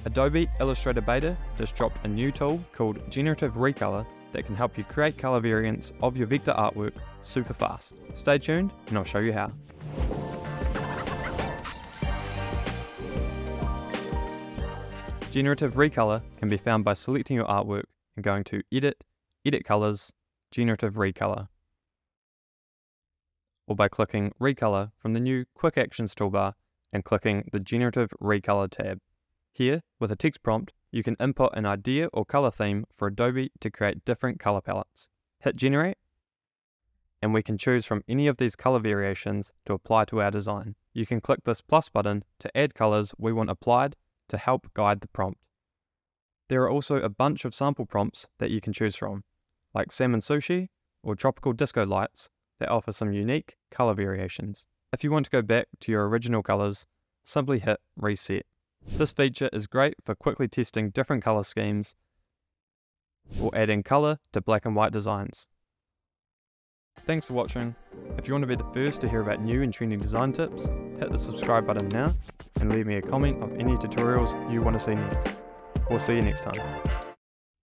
Adobe Illustrator Beta just dropped a new tool called Generative Recolor that can help you create color variants of your vector artwork super fast. Stay tuned and I'll show you how. Generative Recolor can be found by selecting your artwork and going to Edit, Edit Colors, Generative Recolor, or by clicking Recolor from the new Quick Actions toolbar and clicking the Generative Recolor tab. Here, with a text prompt, you can input an idea or color theme for Adobe to create different color palettes. Hit Generate, and we can choose from any of these color variations to apply to our design. You can click this plus button to add colors we want applied to help guide the prompt. There are also a bunch of sample prompts that you can choose from, like Salmon Sushi or Tropical Disco Lights, that offer some unique color variations. If you want to go back to your original colors, simply hit Reset. This feature is great for quickly testing different color schemes or adding color to black and white designs. Thanks for watching. If you want to be the first to hear about new and trending design tips, hit the subscribe button now and leave me a comment of any tutorials you want to see next. We'll see you next time.